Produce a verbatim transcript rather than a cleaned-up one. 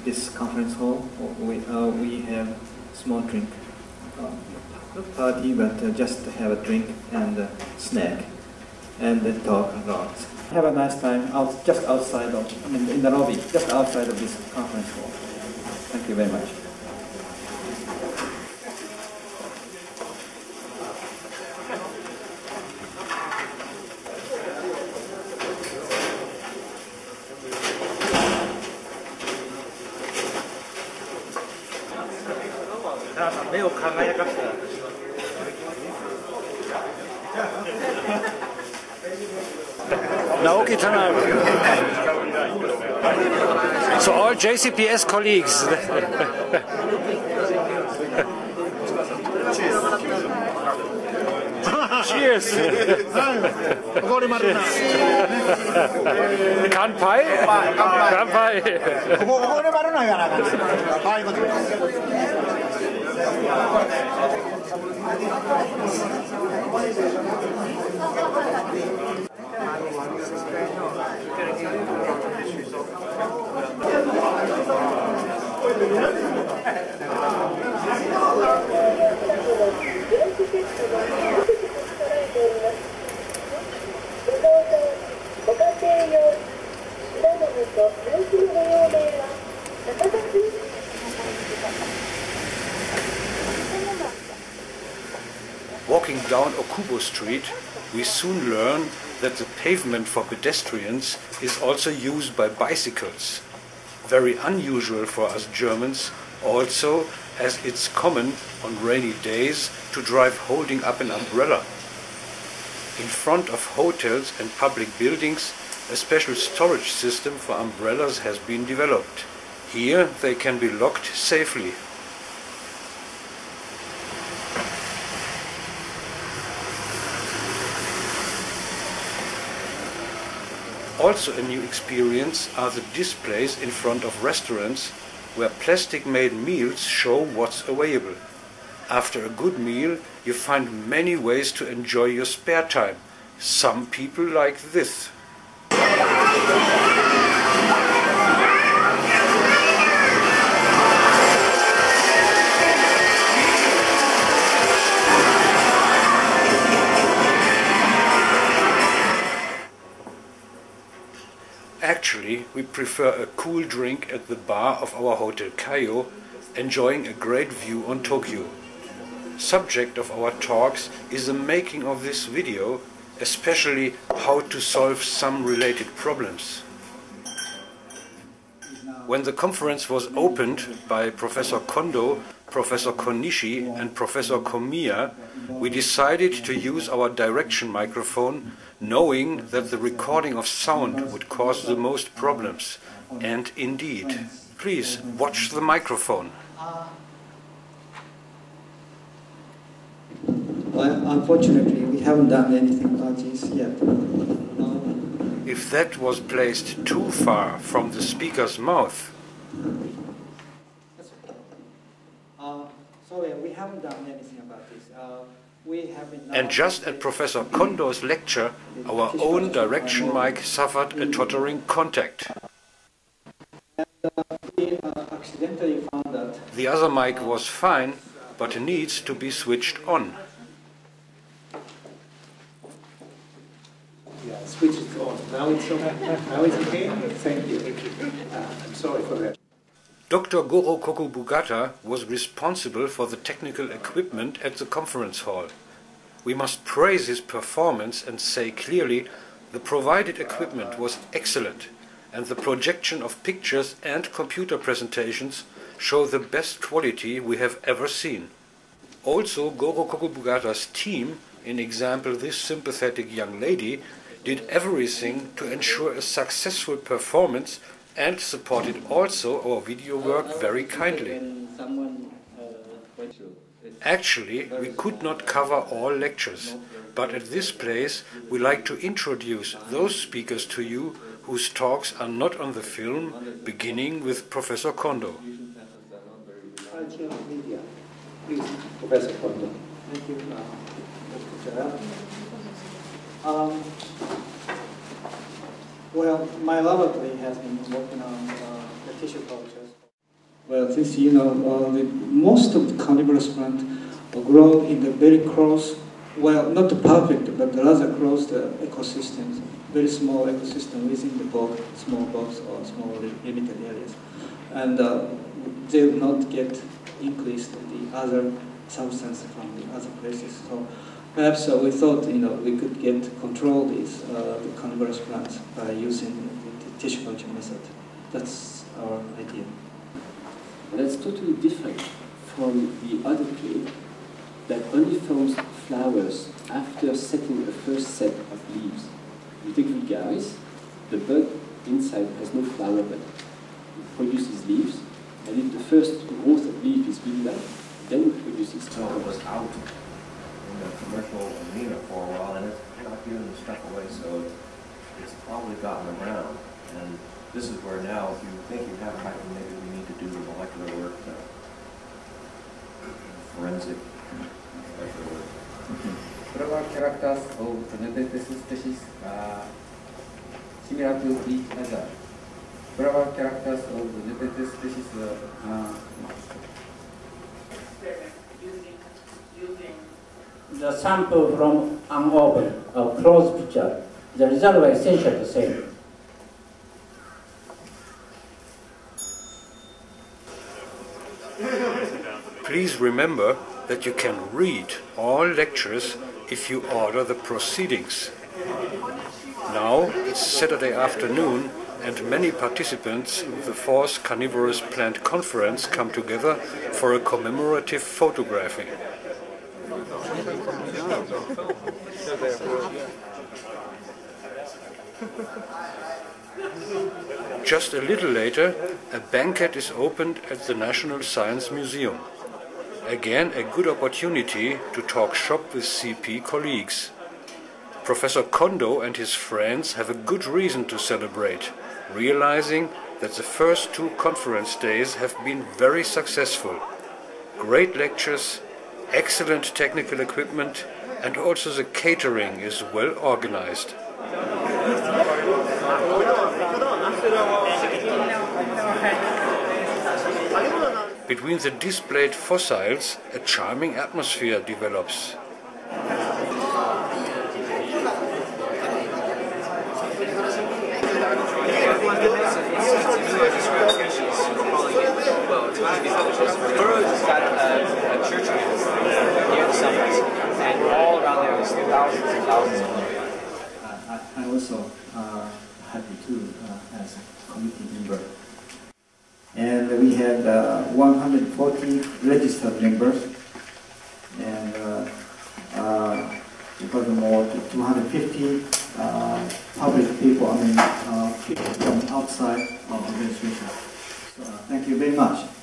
this conference hall, we, uh, we have small drink. Uh, not party, but uh, just have a drink and a snack, and uh, talk a lot. Have a nice time out, just outside of, I mean, in the lobby, just outside of this conference hall. Thank you very much. Naoki Tanaka. So all J C P S colleagues. Cheers. Kanpai. Kanpai. Walking down Okubo Street, we soon learn that the pavement for pedestrians is also used by bicycles. Very unusual for us Germans, also as it's common on rainy days to drive holding up an umbrella. In front of hotels and public buildings, a special storage system for umbrellas has been developed. Here they can be locked safely. Also a new experience are the displays in front of restaurants where plastic-made meals show what's available. After a good meal, you find many ways to enjoy your spare time. Some people like this. Actually, we prefer a cool drink at the bar of our Hotel Kayo, enjoying a great view on Tokyo. Subject of our talks is the making of this video, especially how to solve some related problems. When the conference was opened by Professor Kondo, Professor Konishi and Professor Komiya, we decided to use our direction microphone, knowing that the recording of sound would cause the most problems. And indeed. Please watch the microphone. Well, unfortunately, we haven't done anything about this yet. No. If that was placed too far from the speaker's mouth, uh, sorry, we haven't done anything about this. Uh, we have been and just at Professor Kondo's lecture, our own direction mic suffered a tottering contact. And, uh, we uh, accidentally found that the other mic was fine, but needs to be switched on. Yeah, switch it on. Now it's okay. Now it's okay. Thank you. Uh, I'm sorry for that. Doctor Goro Kokubugata was responsible for the technical equipment at the conference hall. We must praise his performance and say clearly the provided equipment was excellent, and the projection of pictures and computer presentations show the best quality we have ever seen. Also, Goro Kokubugata's team, in example this sympathetic young lady, did everything to ensure a successful performance and supported also our video work very kindly. Actually, we could not cover all lectures, but at this place we like to introduce those speakers to you whose talks are not on the film, beginning with Professor Kondo. Please, Professor Kondo. Thank you. Um, well, my laboratory has been working on uh, the tissue cultures. Well, since you know, uh, the, most of the carnivorous plants grow in the very close, well, not perfect, but rather close the ecosystems, very small ecosystem within the box, small box or small limited areas. And uh, they will not get increased the other substance from the other places. So perhaps uh, we thought, you know, we could get control these uh, the carnivorous plants by using the, the tissue culture method. That's our idea. That's totally different from the other clay that only forms flowers after setting the first set of leaves. You take gregaria, the bud inside has no flower bud. It produces leaves, and if the first growth of leaf is big enough, then it produces flowers. So it was out in the commercial arena for a while, and it's not giving the stuff away, so it's probably gotten around. And this is where now, if you think you have a hyphen, maybe we need to do the molecular work, uh, forensic molecular work. Flower characters of the notifies species are similar to each other. Flower characters of the notifies species are the sample from an open or closed picture. The result was essentially the same. Please remember that you can read all lectures if you order the proceedings. Now it's Saturday afternoon and many participants of the fourth Carnivorous Plant Conference come together for a commemorative photographing. Just a little later, a banquet is opened at the National Science Museum. Again, a good opportunity to talk shop with C P colleagues. Professor Kondo and his friends have a good reason to celebrate, realizing that the first two conference days have been very successful. Great lectures, excellent technical equipment, and also the catering is well organized. Between the displayed fossils, a charming atmosphere develops. Burroughs got a, a church near the summit, and all around there there's thousands and thousands of them. Uh, I, I also uh, happy too uh, as a committee member. And we had uh, one hundred forty registered members, and uh, uh, furthermore, two hundred fifty uh, public people, I mean, uh, people from outside of the administration. So, uh, thank you very much.